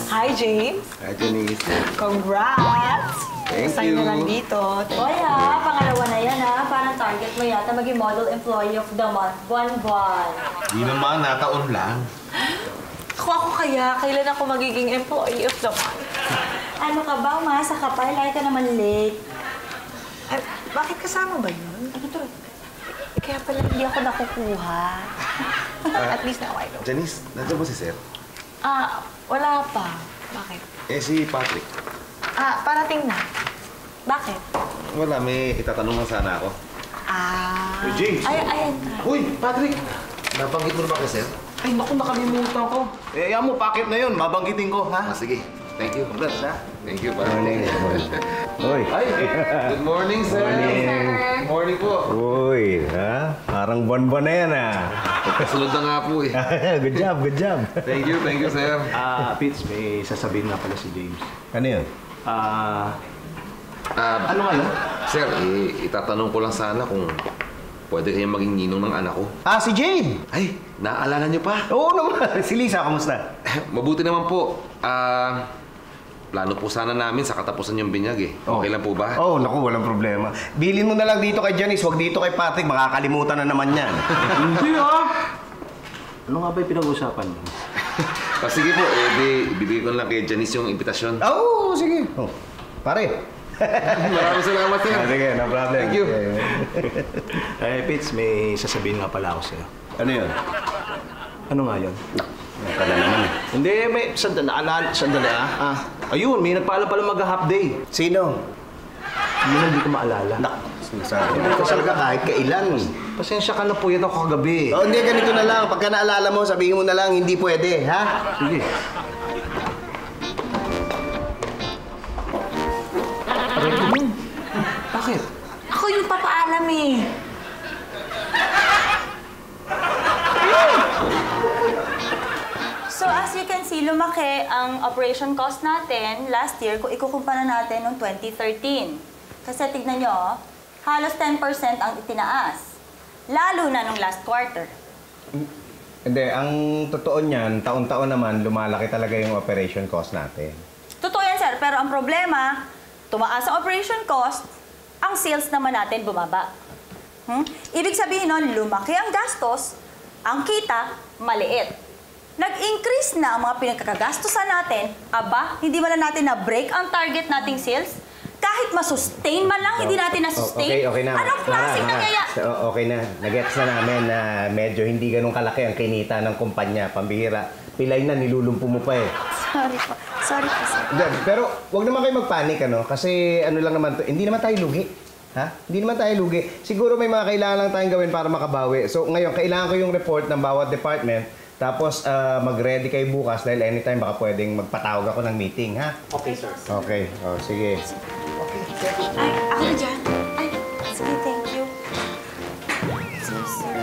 Hi, James. Hi, Janice. Congrats! Thank Sign you. na lang dito. Hoy pangalawa na yan Parang target mo yata maging model employee of the month. Buwan-buwan. Di naman, nataon lang. Ako kaya, kailan ako magiging employee of the month? Ano ka ba? Umasa ka pa. Lagi ka naman late. Ay, bakit kasama ba yun? Ano to? Kaya pala hindi ako nakukuha. At least now I know. Janice, nandiyan ba si Sir? Wala pa. Bakit? Si Patrick. Parating na. Bakit? Wala, may itatanong lang sana ako. Hey, James! Ayan na. Uy, Patrick! Nabanggit mo na ba kay Sir? Ay, naku, nakalimutan ko. Ayaw mo, pakit na yun. Mabanggitin ko, ha? Sige. Thank you. Congrats, ha? Thank you, Patrick. Uy. Ay, good morning, Sir. Good morning po. Uy, ha? Parang buwan-buwan na yan, ha? Kasunod na nga po eh. Good job, good job. Thank you, Sir. Pitts, may sasabihin nga pala si James. Ano yun? Ano nga yun? Sir, itatanong ko lang sana kung pwede kayong maging ninong ng anak ko. Si Jade! Ay, naaalala niyo pa? Oo naman. Si Lisa, kamusta? Mabuti naman po. Plano po sana namin sa katapusan yung binyag eh. Okay lang po ba? Naku, walang problema. Bilin mo na lang dito kay Janice, wag dito kay Patrick. Makakalimutan na naman yan. Hindi, ha? Ano nga ba yung pinag-uusapan mo? Sige po, ibibigay ko lang kay Janice yung imbitasyon. Sige. Pare. Maraming salamat, sir. Sige, no problem. Thank you. Pitts, may sasabihin nga pala ako sa'yo. Ano yun? Ano nga yun? Pala naman. Hindi, may sandali, ayun, may nagpaalam pala mag-half day. Sino? Yun hindi ko maalala. Sinasabi ko talaga kahit kailan. Pasensya ka na po, yan ako kagabi. Hindi, ganito na lang. Pagka naalala mo, sabihin mo na lang, hindi pwede, ha? Sige. Bakit? Ako yung papaalam eh. So as you can see, lumaki ang operation cost natin last year kung ikukumpara natin noong 2013. Kasi tignan nyo, halos 10% ang itinaas. Lalo na nung last quarter. Hindi, ang totoo niyan, taon-taon naman, lumalaki talaga yung operation cost natin. Totoo yan, sir. Pero ang problema, tumaas ang operation cost, ang sales naman natin bumaba. Ibig sabihin nun, lumaki ang gastos, ang kita, maliit. Nag-increase na ang mga pinagkakagastosan natin, hindi man lang natin na-break ang target nating sales, kahit masustain man lang, hindi natin na-sustain. Okay na. Anong klaseng nangyayari? Okay na. Nag-gets na namin na medyo hindi ganun kalaki ang kinita ng kumpanya. Pambihira. Pilay na, nilulumpo mo pa eh. Sorry po, sir. Pero wag naman kayo magpanik, ano? Kasi ano lang naman to, hindi naman tayo lugi. Ha? Hindi naman tayo lugi. Siguro may mga kailangan lang tayong gawin para makabawi. So ngayon, kailangan ko yung report ng bawat department. Tapos mag-ready kayo bukas dahil anytime baka pwedeng magpatawag ako ng meeting, ha? Okay, sir. Okay. Sige. Ay, ako na dyan. Ay, sige, thank you. So, sir.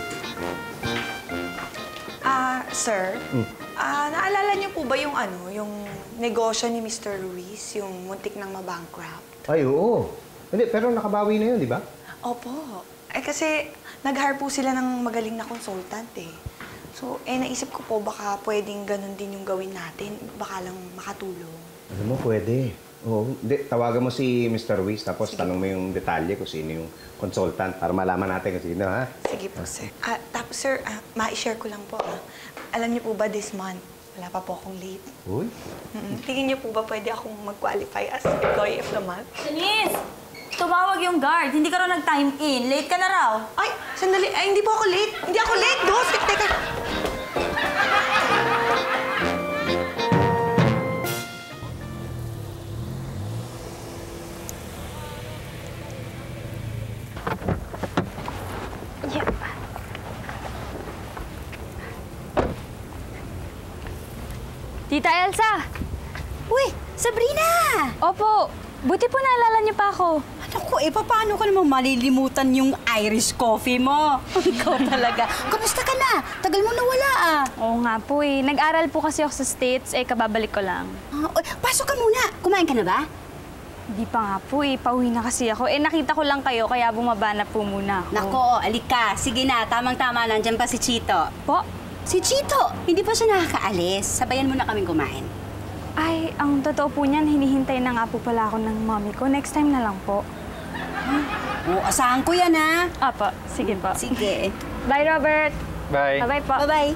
Sir, naalala niyo po ba yung negosyo ni Mr. Ruiz, yung muntik nang mabankrupt? Ay, oo. Hindi, pero nakabawi na yun, di ba? Opo. Kasi nag-hire po sila ng magaling na consultant eh. So, naisip ko po baka pwedeng ganun din yung gawin natin. Baka lang makatulong. Alam mo, pwede. Oo. Tawagan mo si Mr. Ruiz, tapos tanong mo yung detalye kung sino yung consultant para malaman natin kung sino, ha? Sige po, sir. Tapos, sir, ma-share ko lang po. Alam niyo po ba this month, wala pa po akong late. Uy. Tingin niyo po ba pwede akong mag-qualify as employee of the month? Denise! Tumawag yung guard. Hindi ka raw nag-time in. Late ka na raw. Ay, sandali. Ay, hindi po ako late. Hindi ako late, boss. Teka. Tita Elsa! Uy, Sabrina! Opo, buti po naalala niyo pa ako. Naku, paano ka naman malilimutan yung Irish coffee mo? Ikaw talaga. Kamusta ka na? Tagal mo nawala Oo nga po eh. Nag-aral po kasi ako sa States, kababalik ko lang. Pasok ka muna. Kumain ka na ba? Hindi pa nga po eh. Pauwi na kasi ako. Nakita ko lang kayo, kaya bumaba na po muna ako. Nako, alika. Sige na, tamang-tama. Nandyan pa si Chito. Po? Si Chito, hindi pa siya nakakaalis. Sabayan mo na kaming kumain. Ay, ang totoo po niyan, hinihintay na nga po pala ako ng mommy ko. Next time na lang po. Oo, asahan ko yan, ha? Apa, sige po. Sige. Bye, Robert. Bye. Bye-bye po. Bye-bye.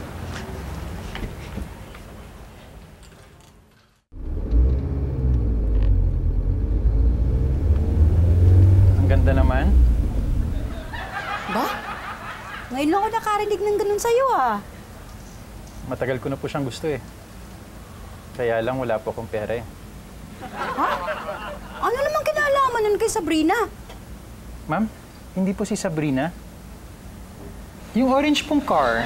Ang ganda naman. Ba? Ngayon lang ako nakarinig ng ganun sa'yo, ah. Matagal ko na po siyang gusto eh. Kaya lang wala po akong pera eh. Ha? Ano naman kinalaman nun kay Sabrina? Ma'am, hindi po si Sabrina. Yung orange pong car.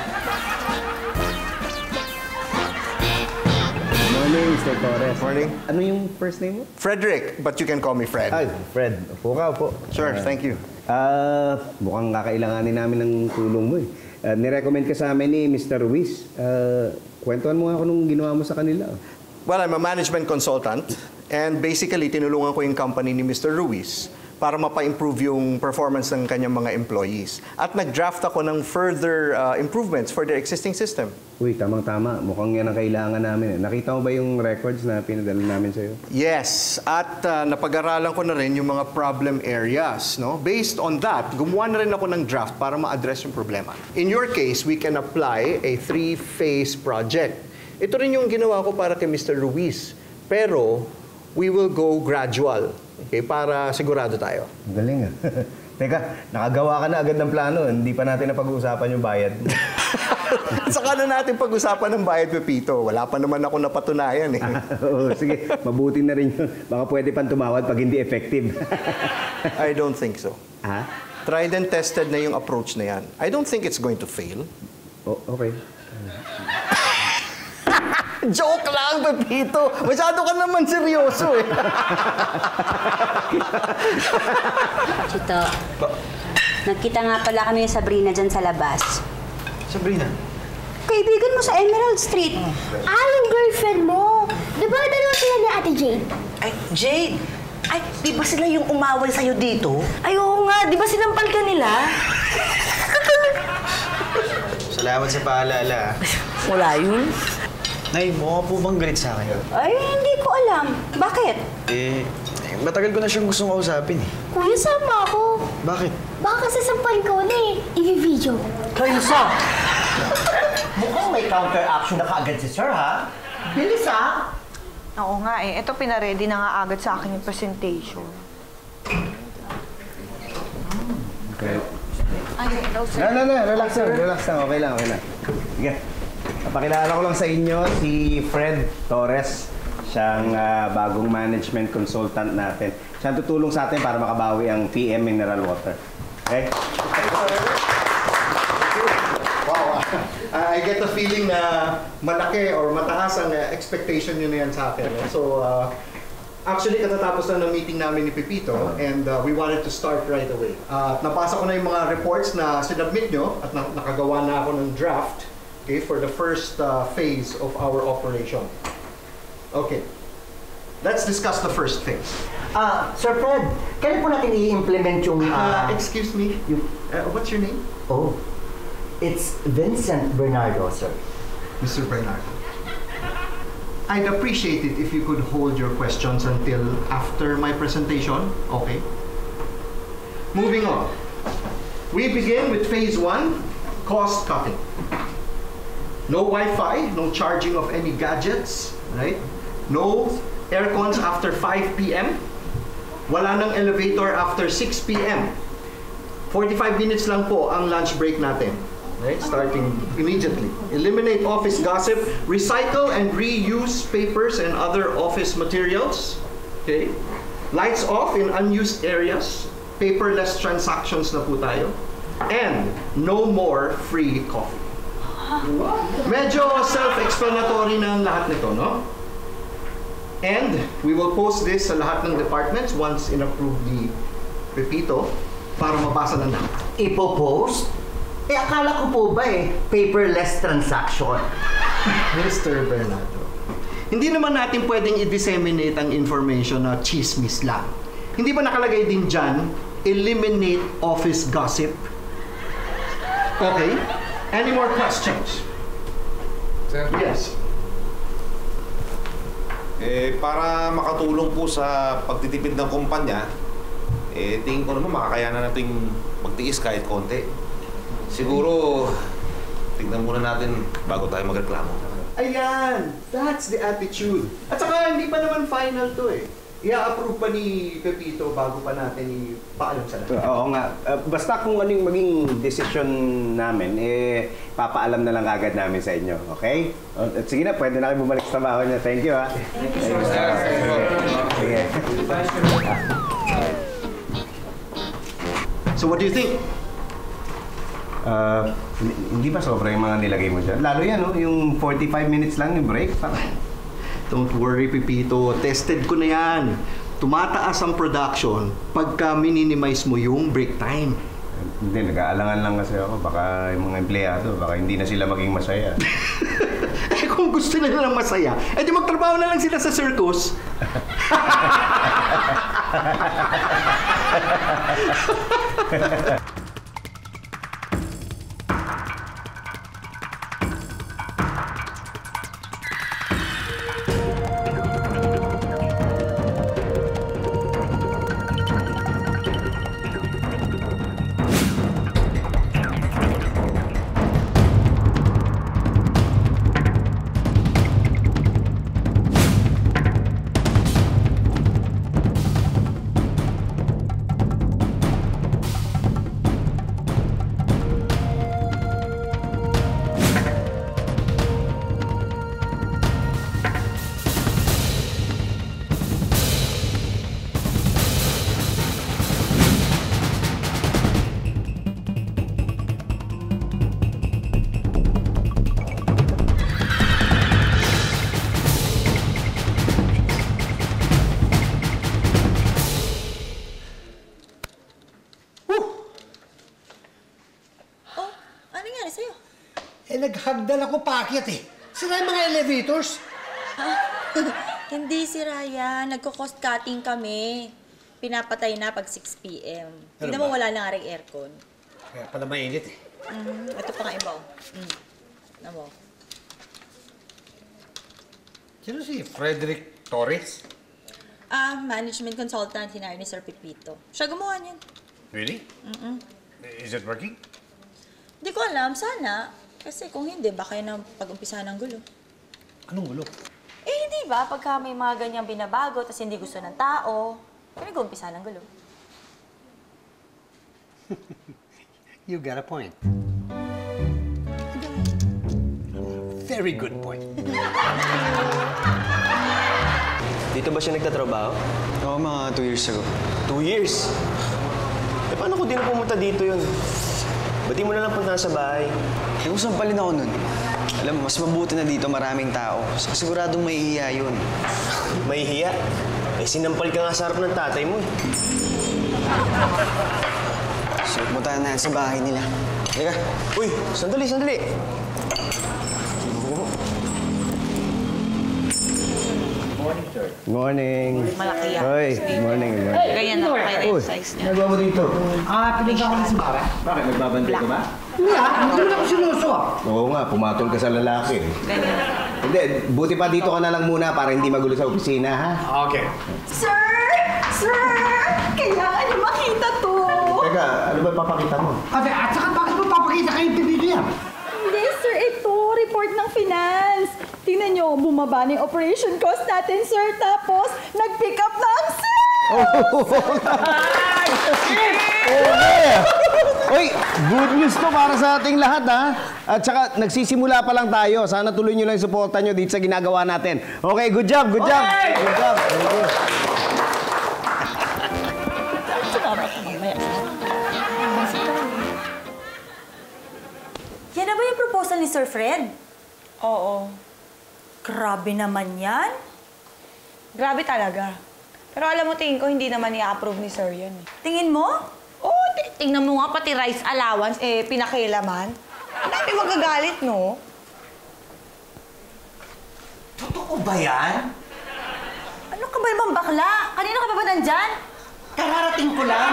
Morning, Mr. Torres. Morning. Ano yung first name mo? Frederick, but you can call me Fred. Ay, Fred. Upo ka, upo. Sure, thank you. Mukhang kakailanganin namin ng tulong mo eh. Nirecommend ka sa amin ni Mr. Ruiz. Kwentuhan mo nga ako nung ginawa mo sa kanila. Well, I'm a management consultant and basically tinulungan ko yung company ni Mr. Ruiz para mapa-improve yung performance ng kanyang mga employees. At nag-draft ako ng further improvements for their existing system. Uy, tamang-tama. Mukhang yan ang kailangan namin. Nakita mo ba yung records na pinadala namin sa'yo? Yes, at napag-aralan ko na rin yung mga problem areas. No? Based on that, gumawa na rin ako ng draft para ma-address yung problema. In your case, we can apply a 3-phase project. Ito rin yung ginawa ko para kay Mr. Ruiz. Pero, we will go gradual. Okay, para sigurado tayo. Galing ah. Teka, nakagawa ka na agad ng plano. Hindi pa natin napag-uusapan yung bayad. Saka na natin pag-usapan ng bayad, Pepito. Wala pa naman ako napatunayan eh. Oo, sige. Mabuti na rin yun. Baka pwede pang tumawad pag hindi effective. I don't think so. Ha? Tried and tested na yung approach na yan. I don't think it's going to fail. Oh, okay. Joke lang, Pepito. Masyado ka naman seryoso eh. Chito, nagkita nga pala kami ni Sabrina dyan sa labas. Sabrina? Kaibigan mo sa Emerald Street. Ah, yung girlfriend mo. Di ba dalawa sila ni Ate Jade? Ay, Jade! Ay, di ba sila yung umaway sa'yo dito? Ay, oo nga. Di ba sinampal ka nila? Salamat sa paalala. Wala yun. Nay, mukha po bang galit sa akin? Ay, hindi ko alam. Bakit? Matagal ko na siyang gustong kausapin eh. Kuya, sama ako. Bakit? Baka sasampal ko na eh. I-video. Kainsa! Mukhang may counter-action na kaagad si Sir, ha? Bilis, ha? Oo nga eh. Ito pinaredy na nga agad sa akin yung presentation. Okay. Ay, hello sir. No. Relax lang. Relax lang. Okay lang. Sige. Napakilala ko lang sa inyo si Fred Torres. Siyang bagong management consultant natin. Siya tutulong sa atin para makabawi ang PM Mineral Water. Okay? Wow. I get the feeling na malaki or mataas ang expectation nyo na yan sa akin. So, actually, katatapos na ng meeting namin ni Pepito and we wanted to start right away. Napasa ko na yung mga reports na sinubmit nyo at nakagawa na ako ng draft, okay, for the first phase of our operation. Okay. Let's discuss the first phase. Sir Fred, kailan po natin i-implement yung... Excuse me, what's your name? Oh, it's Vincent Bernardo, sir. Mr. Bernardo. I'd appreciate it if you could hold your questions until after my presentation. Okay. Moving on. We begin with phase 1, cost cutting. No Wi-Fi, no charging of any gadgets, right? No aircons after 5 p.m. Wala nang elevator after 6 p.m. 45 minutes lang po ang lunch break natin. Right? Starting immediately. Eliminate office gossip. Recycle and reuse papers and other office materials. Okay? Lights off in unused areas. Paperless transactions na po tayo. And no more free coffee. Medyo self-explanatory na ang lahat nito, no? And we will post this sa lahat ng departments once in-approve ni Pepito para mabasa ng lahat. Ipo-post? Akala ko po ba paperless transaction? Mr. Bernardo, hindi naman natin pwedeng i-disseminate ang information na chismis lang. Hindi ba nakalagay din dyan, eliminate office gossip? Okay? Any more questions? Sir? Yes. Para makatulong po sa pagtitipid ng kumpanya, tingin ko naman makakayanan nating magtiis kahit konti. Siguro, tignan muna natin bago tayo magreklamo. Ayan! That's the attitude. At saka hindi pa naman final to eh. I-approve pa ni Pepito bago pa natin ipaalam sa lahat. Oo nga. Basta kung ano yung maging decision namin, papaalam na lang agad namin sa inyo. Okay? At sige na, pwede na kayo bumalik sa trabaho niya. Thank you, ha? Thank you, sir. Sige. So what do you think? Hindi ba sobra yung mga nilagay mo dyan? Lalo yan, no? Yung 45 minutes lang yung break. Don't worry, Pepito. Tested ko na yan. Tumataas ang production pagka minimize mo yung break time. Hindi, nag-aalangan lang kasi ako. Baka yung mga empleyado, baka hindi na sila maging masaya. Kung gusto nila ng masaya, di magtrabaho na lang sila sa circus. Naghagdal ako paakyat eh. Sira yung mga elevators. Hindi si Raya. Nagko-cost cutting kami. Pinapatay na pag 6 p.m. Tignan mo, wala na nga rin aircon. Kaya pala mainit eh. Ito pa nga iba. Tignan mo. Sino si Frederick Torres? Management consultant, hinire ni Sir Pepito. Siya gumawa niyan. Really? Is it working? Hindi ko alam. Sana. Kasi kung hindi, baka yun ang pag-umpisa ng gulo. Anong gulo? Hindi ba? Pagka may mga ganyang binabago, tapos hindi gusto ng tao, nag-umpisa ng gulo. You got a point. Very good point. Dito ba siya nagtatrabaho? Oo, mga 2 years ago. 2 years? Paano ko din pumunta dito yun? Ba't di mo na lang punta sa bahay? Kung sampalin ako nun. Alam mo, mas mabuti na dito maraming tao. Siguradong mahihiya yun. Mahihiya? Sinampal ka nga sa harap ng tatay mo eh. So, punta na sa bahay nila. Halika. Uy, sandali, sandali. Morning, sir. Morning. Malaki yan. Hoy, morning. Ganyan na, kaya yung size niya. Nagawa mo dito? Pinigyan ko na si Mara. Bakit? Nagbabantay ka ba? Hindi naman ako sinuso Oo nga, pumatol ka sa lalaki. Ganyan. Hindi, buti pa dito ka na lang muna para hindi magulo sa opisina, ha? Okay. Sir! Sir! Kailangan niyo makita to! Teka, ano ba papakita mo? At saka bakit mo papakita kayo yung pipito yan? Hindi, sir. Ito, report ng finance. Tingnan niyo, bumaba na yung operation cost natin, sir. Tapos, nag-pick up na ang sales! Uy, good news to para sa ating lahat, ha? At saka, nagsisimula pa lang tayo. Sana tuloy nyo lang yung suporta nyo dito sa ginagawa natin. Okay, good job, good job. Good job. Thank you. Yan na ba yung proposal ni Sir Fred? Oo. Grabe naman yan. Grabe talaga. Pero alam mo, tingin ko, hindi naman i-approve ni Sir yan. Tingin mo? Oo, tingnan mo nga pati rice allowance, pinakilaman. Ang dami magagalit, no? Totoo ba yan? Ano ka ba naman bakla? Kanina ka pa ba nandyan? Kararating ko lang.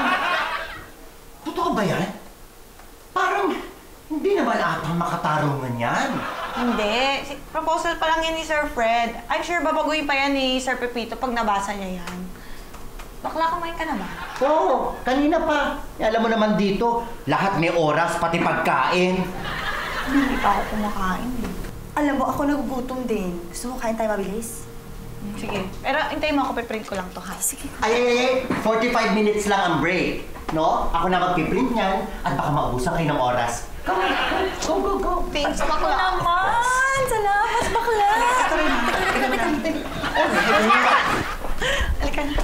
Totoo ba yan? Parang hindi naman atang makatarungan yan. Hindi. Proposal pa lang yan ni Sir Fred. I'm sure babaguhin pa yan ni Sir Pepito pag nabasa niya yan. Bakla, kumain ka na ba? Oo, kanina pa. Alam mo naman dito, lahat may oras, pati pagkain. Hindi pa ako kumakain eh. Alam mo, ako nagugutom din. Gusto mo kain tayo mabilis? Sige. Pero hintayin mo ako, piprint ko lang to, ha? Sige. Ay, 45 minutes lang ang break. No? Ako na magpiprint niyan at baka maubusan kayo ng oras. Go. Thanks, bakla. Naman! Salamat, bakla! Ito rin. Halika na.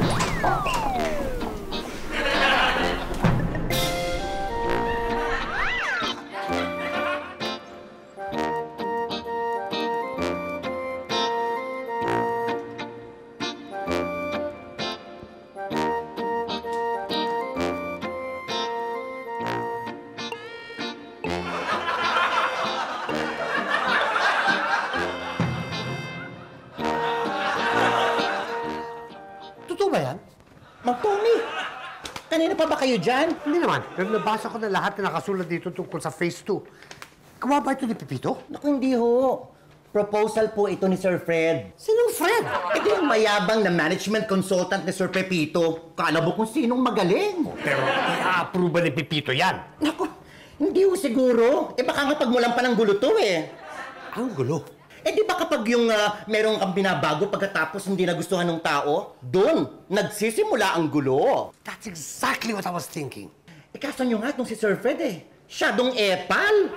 Totoo ba yan? Mag-Tony, kanina pa ba kayo dyan? Hindi naman. Pero nabasa ko na lahat na nakasulat dito tungkol sa Phase 2. Gawa ba ito ni Pepito? Naku, hindi ho. Proposal po ito ni Sir Fred. Sinong Fred? Ito yung mayabang na management consultant ni Sir Pepito. Kala mo kung sinong magaling. Pero i-approve ba ni Pepito yan? Naku, hindi ho siguro. Baka nga pagmulan pa ng gulo to eh. Ang gulo. Di ba kapag yung meron kang binabago pagkatapos hindi nagustuhan ng tao, doon nagsisimula ang gulo. That's exactly what I was thinking. Kaso nyo nga itong si Sir Fred eh. Siya dong epal.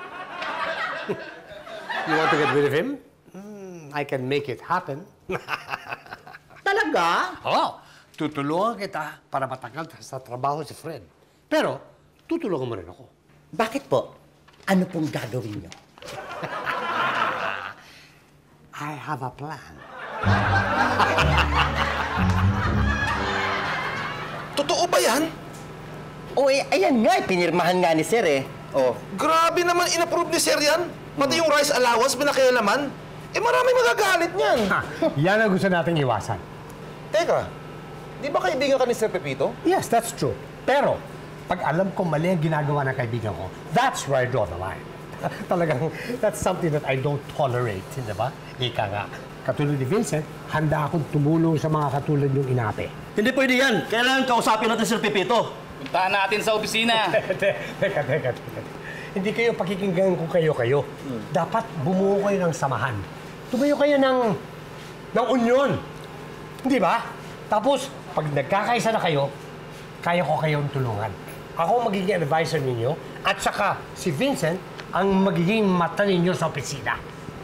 You want to get rid of him? I can make it happen. Talaga? Oo. Tutulungan kita para matagal sa trabaho si Fred. Pero, tutulungan mo rin ako. Bakit po? Ano pong gagawin nyo? I have a plan. Totoo ba yan? Ayan nga, pinirmahan nga ni Sir eh. Grabe naman, inapprove ni Sir yan. Pati yung rice allowance, pinakialaman. Marami magagalit niyan. Yan ang gusto nating iwasan. Teka, di ba kaibigan ka ni Sir Pepito? Yes, that's true. Pero, pag alam ko mali ang ginagawa ng kaibigan ko, that's where I draw the line. Talagang, that's something that I don't tolerate, di ba? Ika nga. Katulad ni Vincent, handa akong tumulong sa mga katulad yung inape. Hindi pwede yan. Kailangan kausapin natin Sir Pepito. Puntahan natin sa opisina. Teka. Hindi kayo pakikinggan ko kayo. Dapat bumuo kayo ng samahan. Tumayo kayo ng union. Hindi ba? Tapos, pag nagkakaisa na kayo, kaya ko kayong tulungan. Ako magiging advisor ninyo at saka si Vincent ang magiging mata ninyo sa opisina.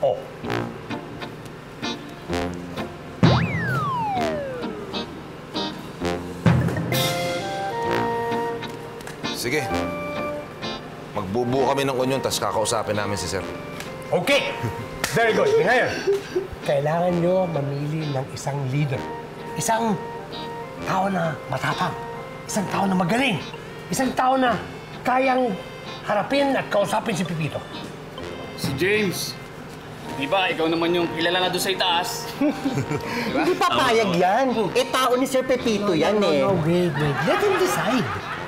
Sige. Magbubuo kami ng union, tapos kakausapin namin si Sir. Okay! Very good. Ngayon, kailangan nyo mamili ng isang leader. Isang tao na matapang. Isang tao na magaling. Isang tao na kayang harapin at kausapin si Pepito. Si James. Di ba, ikaw naman yung kilala na doon sa itaas. Diba? Hindi papayag yan. Tao ni Sir Pepito yan eh. No, wait. Let him decide.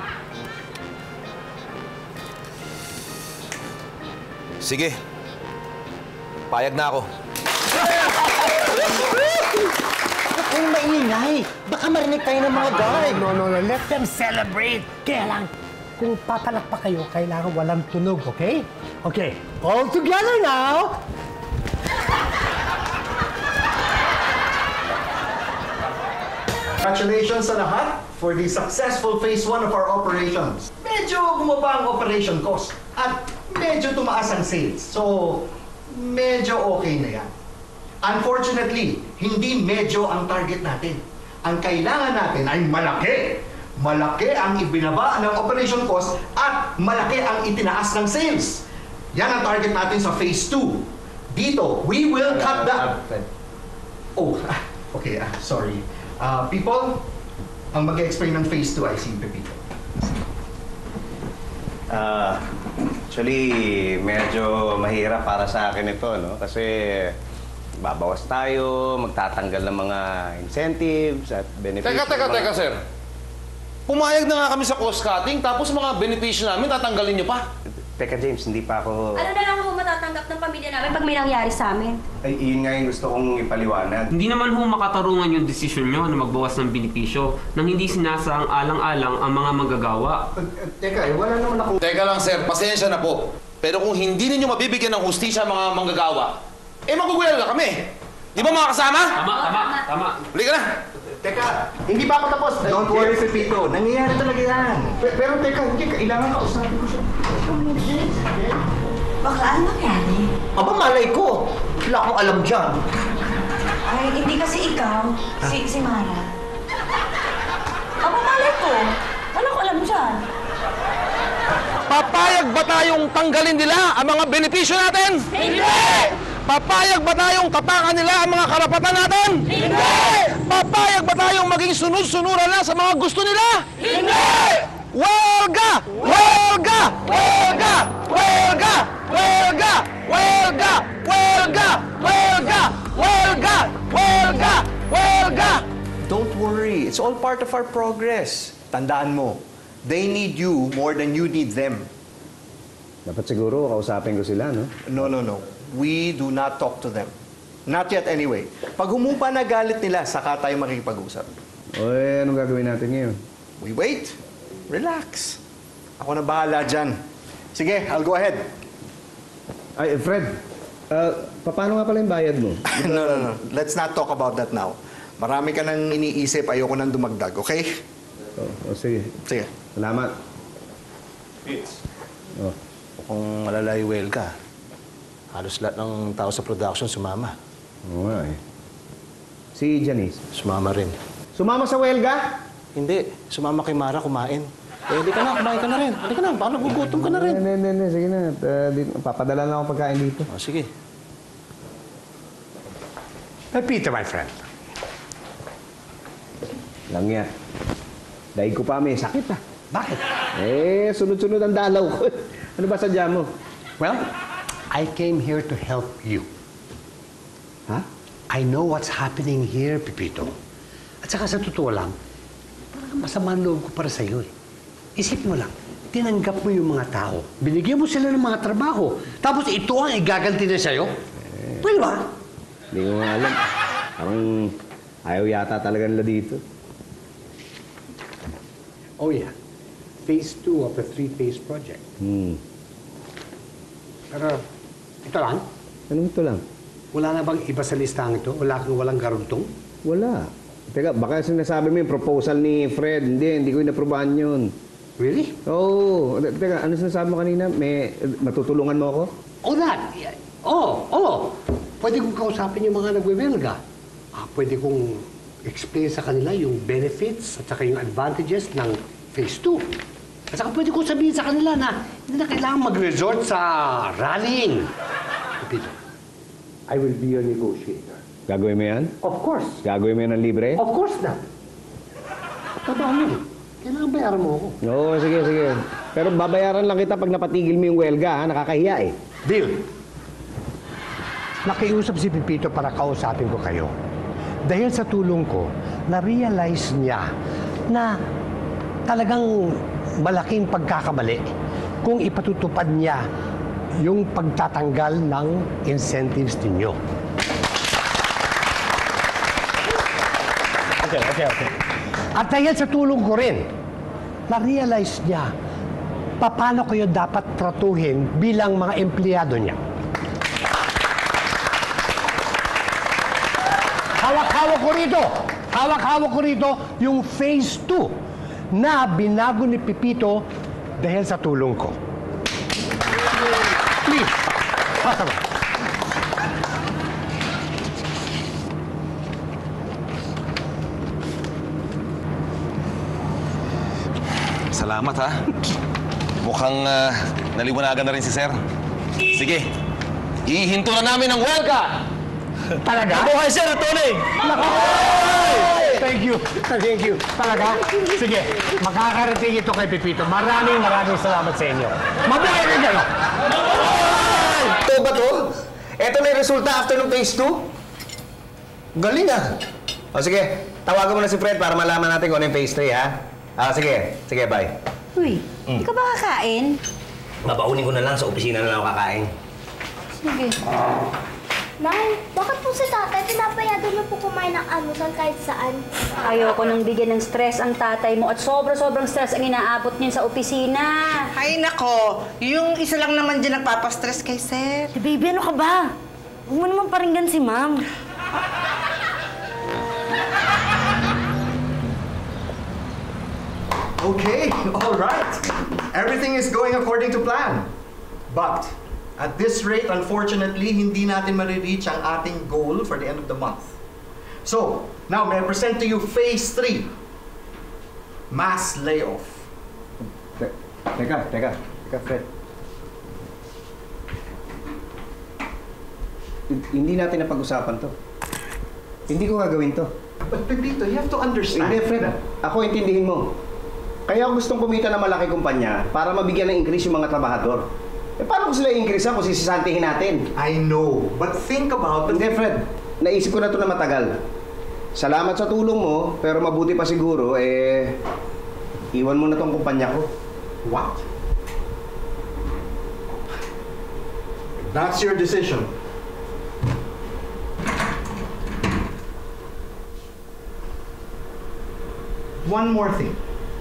Sige. Payag na ako. Kung maingay, baka marinig tayo ng mga guard. No. Let them celebrate. Kaya lang, kung papalakpak kayo, kailangan walang tunog, okay? Okay, all together now! Congratulations sa lahat for the successful phase 1 of our operations. Medyo bumaba ang operation cost at medyo tumaas ang sales. So, medyo okay na yan. Unfortunately, hindi medyo ang target natin. Ang kailangan natin ay malaki. Malaki ang ibinaba ng operation cost at malaki ang itinaas ng sales. Yan ang target natin sa phase 2. Dito, we will cut the... Okay, sorry. People, ang mag-explain ng phase 2 ay si Pepito. Actually, medyo mahirap para sa akin ito, no? Kasi babawas tayo, magtatanggal ng mga incentives at benefits. Teka, sir. Pumayag na nga kami sa cost cutting, tapos mga benepisyo namin, tatanggalin nyo pa. Teka, James, hindi pa ako... Ano na lang ako matatanggap ng pamilya namin pag may nangyari sa amin? Ay, yun nga yung gusto kong ipaliwanag. Hindi naman ho makatarungan yung desisyon nyo na magbawas ng benepisyo nang hindi sinasaang alang-alang ang mga manggagawa. Teka, wala naman ako... Teka lang, sir. Pasensya na po. Pero kung hindi ninyo mabibigyan ng hustisya mga manggagawa, magugulat na kami. Di ba mga kasama? Tama. Huli ka na. Teka, hindi pa ako tapos. Don't worry, Pepito. Nangyayari talaga yan. Pero teka, hindi. Kailangan kausapin ko siya. Bakla, ano nangyari? Aba, malay ko. Wala akong alam dyan. Ay, hindi kasi ikaw. Si Mara. Aba, malay ko. Wala ko alam dyan. Papayag ba tayong tanggalin nila ang mga benepisyo natin? Hindi! Papayag ba tayong tapakan nila ang mga karapatan natin? Hindi! Papayag ba tayong maging sunod-sunuran na sa mga gusto nila? Hindi! Huelga! Huelga! Huelga! Huelga! Huelga! Huelga! Huelga! Huelga! Huelga! Huelga! Huelga! Don't worry. It's all part of our progress. Tandaan mo, they need you more than you need them. Dapat siguro kausapin ko sila, no? No. We do not talk to them. Not yet anyway. Pag humupa na galit nila, saka tayo makikipag-usap. Oy, anong gagawin natin ngayon? We wait. Relax. Ako na bahala dyan. Sige, I'll go ahead. Ay, Fred, paano nga pala yung bayad mo? No. Let's not talk about that now. Marami ka nang iniisip, ayoko nang dumagdag, okay? Sige. Sige. Salamat. Vince. Oh. Kung malalaywel ka, halos lahat ng tao sa production sumama. Oo nga eh. Si Janice? Sumama rin. Sumama sa welga? Hindi. Sumama kay Mara kumain. Di ka na, kumain ka na rin. Halika na, baka nagugutom ka na rin. Hindi. Sige na. Papadala na ako pagkain dito. Sige. Pepito, my friend. Lang yan. Dahil ko pa may sakit ah. Bakit? Sunod-sunod ang dalaw ko. Ano ba sadya mo? Well, I came here to help you. Ha? I know what's happening here, Pepito. At saka sa totoo lang, parang masama ang loob ko para sa'yo eh. Isip mo lang, tinanggap mo yung mga tao, binigyan mo sila ng mga trabaho, tapos ito ang igaganti na sa'yo? Pwede ba? Hindi ko nga alam. Parang ayaw yata talaga nila dito. Oh yeah. Phase 2 of the 3-phase project. Pero, ito lang? Anong ito lang? Wala na bang iba sa listahan ito? Walang garuntong? Wala. Teka, baka sinasabi mo yung proposal ni Fred. Hindi ko inaprobahan yun. Really? Oo. Teka, ano sinasabi mo kanina? Matutulungan mo ako? Oh, that! Oo. Pwede kong kausapin yung mga nagwewelga. Pwede kong explain sa kanila yung benefits at saka yung advantages ng Phase 2. At saka pwede kong sabihin sa kanila na hindi na kailangan mag-resort sa rallying. Pepito, I will be your negotiator. Gagawin mo yan? Of course. Gagawin mo yan ng libre? Of course na. Trabaho yun. Kailangan bayaran mo ako. Oo, sige. Pero babayaran lang kita pag napatigil mo yung welga, ha? Nakakahiya eh. Deal. Nakiusap si Pepito para kausapin ko kayo. Dahil sa tulong ko, na-realize niya na talagang malaking pagkakamali kung ipatutupad niya yung pagtatanggal ng incentives ninyo. Okay. At dahil sa tulong ko rin, na-realize niya paano kayo dapat tratuhin bilang mga empleyado niya. Hawak-hawak ko rito yung Phase 2 na binago ni Pepito dahil sa tulong ko. Please, pasa mo. Salamat ha. Mukhang naliwanagan na rin si Sir. Sige, ihinto na namin ang welga! Talaga? Buhay Sir, Tony! Thank you. Talaga? Sige, makakarating ito kay Pepito. Maraming salamat sa inyo. Mabuhay rin kayo! Ito ba to? Ito na yung resulta after ng Phase 2? Galing ah! O sige, tawagan mo na si Fred para malaman natin kung ano yung Phase 3 ha? Sige, bye. Uy, di ka ba kakain? Babaunin ko na lang sa opisina na lang ako kakain. Sige. Nay, bakit po si tatay pinapayagan niyo po kumain ng almusal kahit saan? Ayoko nang bigyan ng stress ang tatay mo at sobrang stress ang inaabot niya sa opisina. Ay nako, yung isa lang naman dyan nagpapastress kay sir. Baby, ano ka ba? Huwag mo naman paringgan si ma'am. Okay, all right. Everything is going according to plan. But at this rate, unfortunately, hindi natin marireach ang ating goal for the end of the month. So, now may I present to you Phase 3. Mass layoff. Teka, Fred. Hindi natin napag-usapan to. Hindi ko gagawin to. But Pepito, you have to understand. Hindi, Fred. Ako, intindihin mo. Kaya ako gustong kumita ng malaki kumpanya para mabigyan ng increase yung mga trabahador. Eh, paano ko sila i-increase kung sisisantihin natin? I know, but think about it. Hindi, Fred. Naisip ko na ito na matagal. Salamat sa tulong mo, pero mabuti pa siguro, iwan mo na tong kumpanya ko. What? That's your decision. One more thing.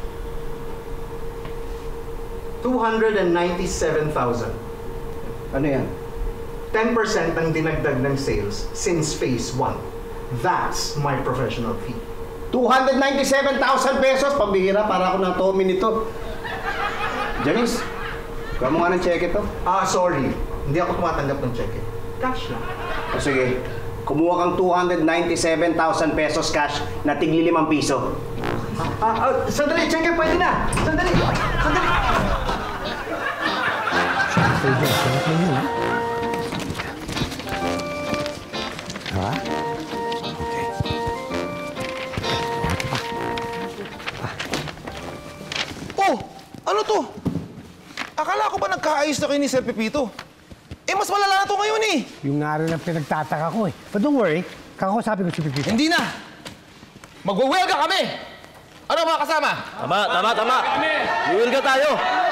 297,000. Ano yan? 10% ang dinagdag ng sales since Phase 1. That's my professional fee. 297,000 pesos? Pambihira, para ako ng Tommy nito. Janice, kuha mo nga ng cheque to. Sorry. Hindi ako tumatanggap ng cheque. Cash lang. O sige, kumuha kang 297,000 pesos cash na tigli 5 piso. Sandali, cheque, pwede na. Sandali. Ha? Oh! Ano to? Akala ko ba nagkaayos na kayo ni Sir Pepito? Mas malala na to ngayon eh! Yung nga rin ang pinagtataka ko eh. But don't worry, kakausapin ko si Pepito. Hindi na! Magwawelga kami! Ano mga kasama? Tama! Iwilga tayo!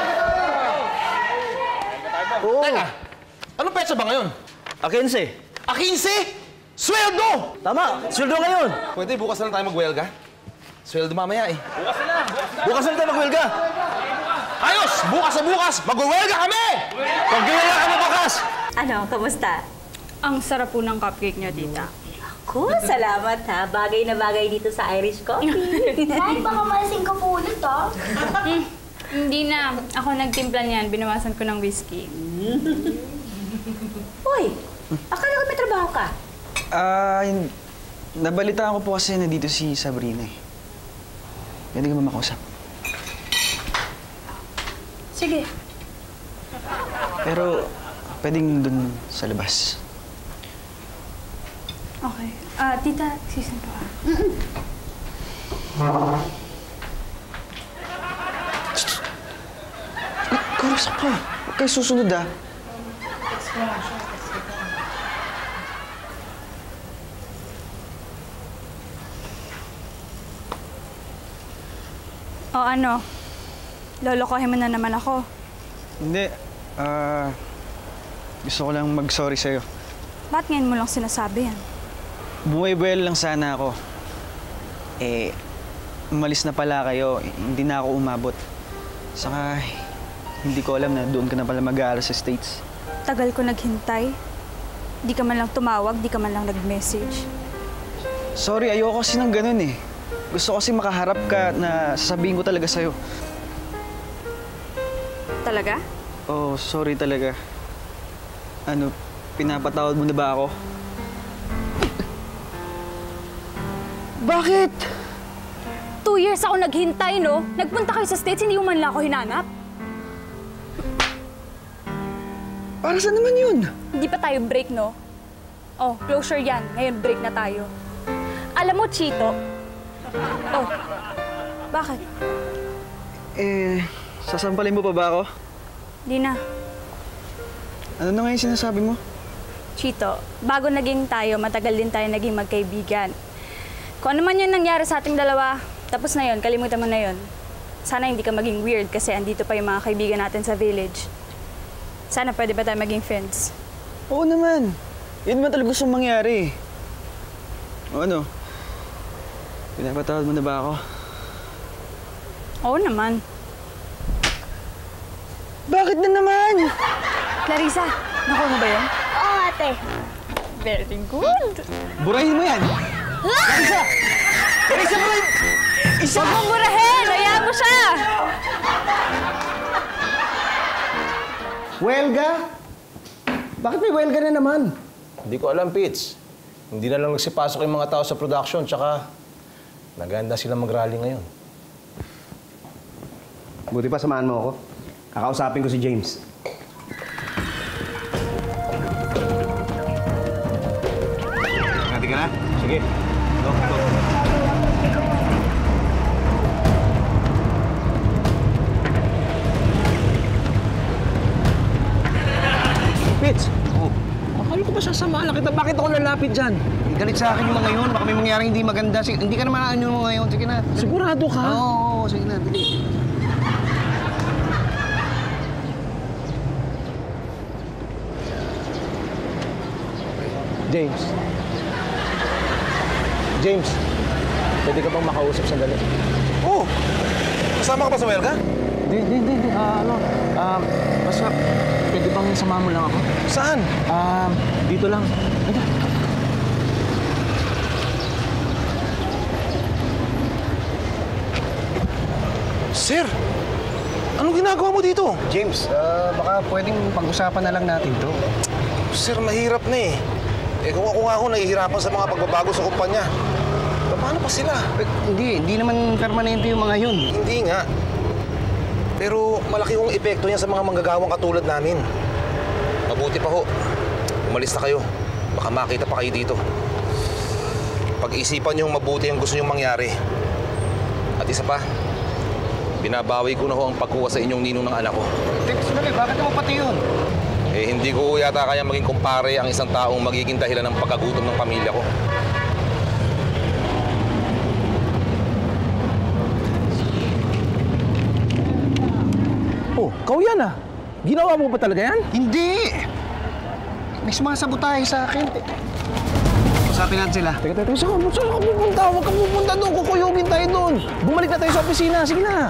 Oo. Teka, anong petsa ba ngayon? 15. 15? Sweldo! Tama, sweldo ngayon. Pwede, bukas na lang tayo magwelga. Sweldo mamaya eh. Bukas na tayo magwilga. Ayos! Bukas na bukas! Magwawelga kami! Magwilga kami bukas! Ano, kamusta? Ang sarap po ng cupcake niyo, tita. Ako, salamat ha. Bagay na bagay dito sa Irish coffee. Nay, baka malasing ka po ulit, ha? Hindi na. Ako nagtimpla niyan. Binawasan ko ng whiskey. Uy, akala ko may trabaho ka. Nabalitaan ko po kasi na dito si Sabrina eh. Pwede ka ba makausap? Sige. Pero, pwedeng dun sa labas. Okay. Tita, excuse me po. Kausap ka. Huwag kayo susunod ah. O ano? Lolokohin mo na naman ako. Hindi. Gusto ko lang mag-sorry sa'yo. Ba't ngayon mo lang sinasabi yan? Bumuibuel lang sana ako. Umalis na pala kayo. Hindi na ako umabot. Saka, hindi ko alam na doon ka na pala mag-aaral sa States. Tagal ko naghintay. Di ka man lang tumawag, di ka man lang nag-message. Sorry, ayoko kasi ng ganun eh. Gusto kasi makaharap ka na sasabihin ko talaga sa'yo. Talaga? Oh, sorry talaga. Ano, pinapatawad mo na ba ako? Bakit? 2 years ako naghintay, no? Nagpunta kayo sa States, hindi mo man lang ako hinanap. Para saan naman yun? Hindi pa tayo break, no? Oh, closure yan. Ngayon, break na tayo. Alam mo, Chito. Oh, bakit? Sasampalin mo pa ba ako? Di na. Ano na nga yung sinasabi mo? Chito, bago naging tayo, matagal din tayo naging magkaibigan. Kung ano man yun nangyari sa ating dalawa, tapos na yun, kalimutan mo na yun. Sana hindi ka maging weird kasi andito pa yung mga kaibigan natin sa village. Sana pwede ba tayo maging friends? Oo naman. Yun naman talaga gusto mangyari. O ano? Pinapatawad mo na ba ako? Oo naman. Bakit na naman? Clarissa, nakuha mo ba yun? Oo, ate. Very good. Burahin mo yan! Clarissa! Clarissa, burahin! Isa! Huwag mong burahin! Hayaan mo siya! Welga? Bakit may welga na naman? Hindi ko alam, Pits. Hindi na lang nagsipasok yung mga tao sa production, tsaka naganda sila mag-rally ngayon. Buti pa samahan mo ako. Kakausapin ko si James. Ready ka na? Sige. Go. Pits! Oh. Akala ko ba sasama lang kita? Bakit ako lalapit dyan? Galit sa akin yung mga yun. Baka may mangyaring hindi maganda. Sige, hindi ka naman ano yung mga yun. Sige na. Sigurado ka? Oo, sige na. Dali. James. James, pwede ka bang makausap sandali? Oo! Kasama ka ba sa welga? Hindi. Basta, pwede bang samahan mo lang ako? Saan? Dito lang. Ito. Sir! Anong ginagawa mo dito? James, baka pwedeng pag-usapan na lang natin to. Sir, mahirap na eh. Kung ako nahihirapan sa mga pagbabago sa kumpanya. Paano pa sila? Hindi naman permanente yung mga yun. Hindi nga. Pero malaki hong epekto niya sa mga manggagawang katulad namin. Mabuti pa ho. Umalis na kayo. Baka makita pa kayo dito. Pag-isipan niyo mabuti ang gusto niyong mangyari. At isa pa, binabawi ko na ho ang pagkuha sa inyong ninong ng anak ko. Sandali, bakit mo pati yun? Hindi ko yata kaya maging kumpare ang isang taong magiging dahilan ng pagkagutom ng pamilya ko. Oh, ikaw yan ah. Ginawa mo ba talaga yan? Hindi! May sumasabotahe sa akin. Usapin natin sila. Teka, saan ka pupunta? Huwag ka pupunta doon. Kukuyogin tayo doon. Bumalik na tayo sa opisina. Sige na.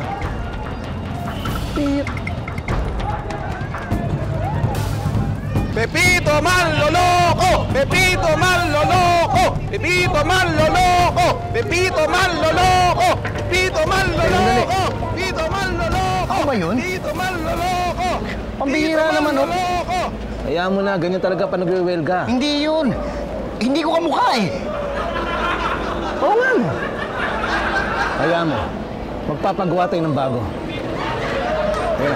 Pepito Manloloko! Pepito Manloloko! Pepito Manloloko! Pepito Manloloko! Pepito Manloloko! Pepito Manloloko! Ako ba yun? Pepito Manloloko! Pambihira naman, oh. Hayaan mo na. Ganyan talaga pa nagwe-welga. Hindi yun. Hindi ko kamukha eh. Oo nga mo. Hayaan mo. Magpapagawa tayo ng bago. Ayan.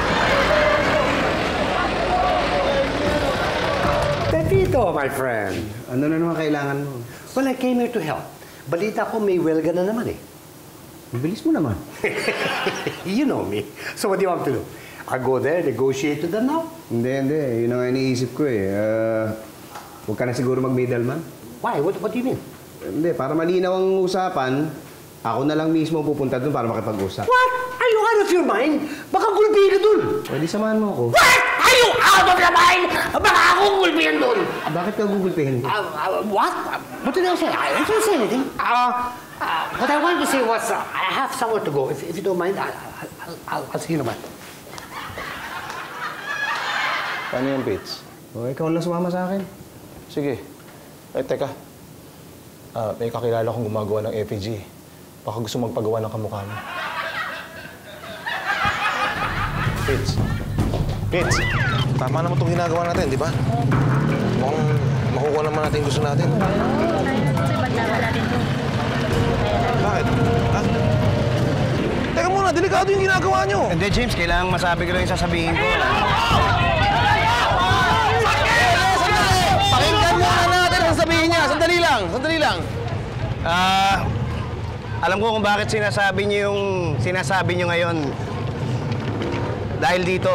Pepito, my friend. Ano na naman kailangan mo? Well, I came here to help. Balita ko may welga na naman eh. Bilis mo naman. You know me. So what do you want to do? I go there, negotiate with them now? Hindi. Yun ang iniisip ko eh. Huwag ka na siguro mag-middleman. Why? What do you mean? Hindi, para malinaw ang usapan, ako na lang mismo pupunta doon para makipag-usap. What? Are you out of your mind? Baka gulpihin ka doon. Pwede samahan mo ako. What? Are you out of your mind? Baka ako gulpihin doon. Bakit ka gugulpihin ko? What? What did I say? I didn't say anything. What I wanted to say was, I have somewhere to go. If you don't mind, I'll see you naman. Paano yung Pits? O, ikaw lang sumama sa akin. Sige. Teka. May kakilala kong gumagawa ng effigy. Baka gusto magpagawa ng kamukha mo. Pits, tama naman itong ginagawa natin, di ba? Mukhang makukuha naman natin gusto natin. Bakit? Ha? Teka muna, delikado yung ginagawa nyo. Hindi, James. Kailangan masabi ko lang yung sasabihin ko. Pakinggan muna natin ang sabihin niya. Sandali lang. Alam ko kung bakit sinasabi niyo yung sinasabi niyo ngayon. Dahil dito.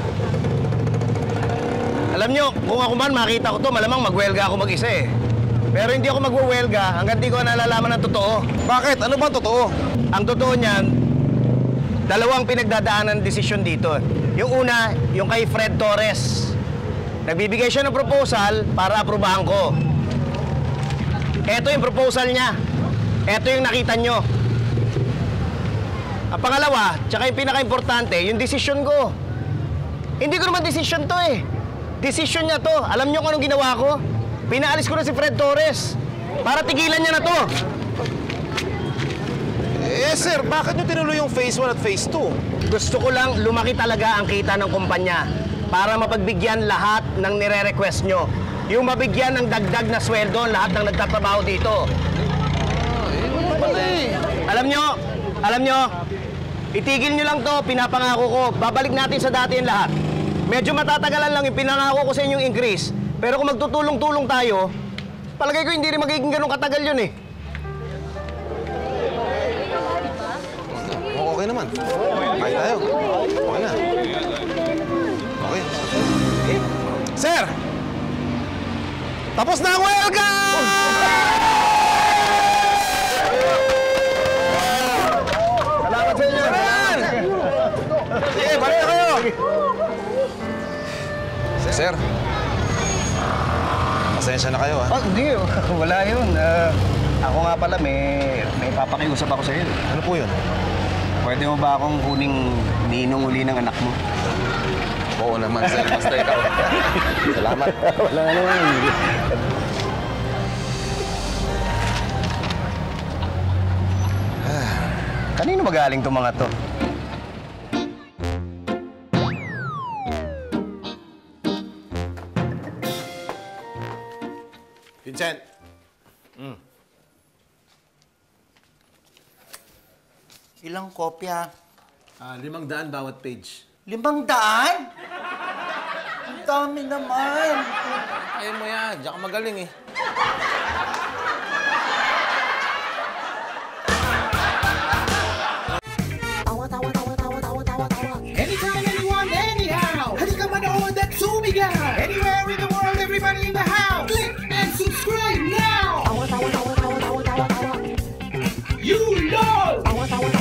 Alam niyo, kung ako man makita ko to, malamang magwelga ako mag-isa eh. Pero hindi ako magwewelga hanggang di ko nalalaman ng totoo. Bakit? Ano ba ang totoo? Ang totoo niyan, dalawang pinagdadaanan desisyon dito. Yung una, yung kay Fred Torres. Nagbibigay siya ng proposal para aprubahan ko. Ito yung proposal niya. Ito yung nakita nyo. Ang pangalawa, tsaka yung pinaka-importante, yung desisyon ko. Hindi ko naman desisyon to eh. Desisyon niya to. Alam nyo kung anong ginawa ko? Pinaalis ko na si Fred Torres para tigilan niya na to. Eh sir, bakit nyo tinuloy yung phase 1 at phase 2? Gusto ko lang lumaki talaga ang kita ng kumpanya para mapagbigyan lahat ng nire-request nyo. Yung mabigyan ng dagdag na sweldo lahat ng nagtatrabaho dito. Alam nyo, itigil nyo lang to, pinapangako ko. Babalik natin sa dati yung lahat. Medyo matatagalan lang yung pinangako ko sa inyong increase. Pero kung magtutulong-tulong tayo, palagay ko hindi rin magiging ganun katagal yun eh. Okay naman. Kain tayo. Okay na. Okay. Sir! Tapos na ang welcome! Salamat sa inyo! Sige, balik na kayo! Sir, pasensya na kayo, ha? Oh, hindi. Wala yun. Ako nga pala, may papakiusap ako sa iyo. Ano po yun? Pwede mo ba akong kuning ninong uli ng anak mo? Oo naman, sir. Basta ikaw. Salamat. Wala naman. Kanino magaling itong mga to? Vincent. Ilang kopya? 500 bawat page. 500? Ang dami naman. Ayaw mo yan. Diyan ka magaling eh. Anytime, anyone, anyhow. Halika manood at sumigaw. Anywhere in the world, everybody in the house. Click and subscribe now. You know.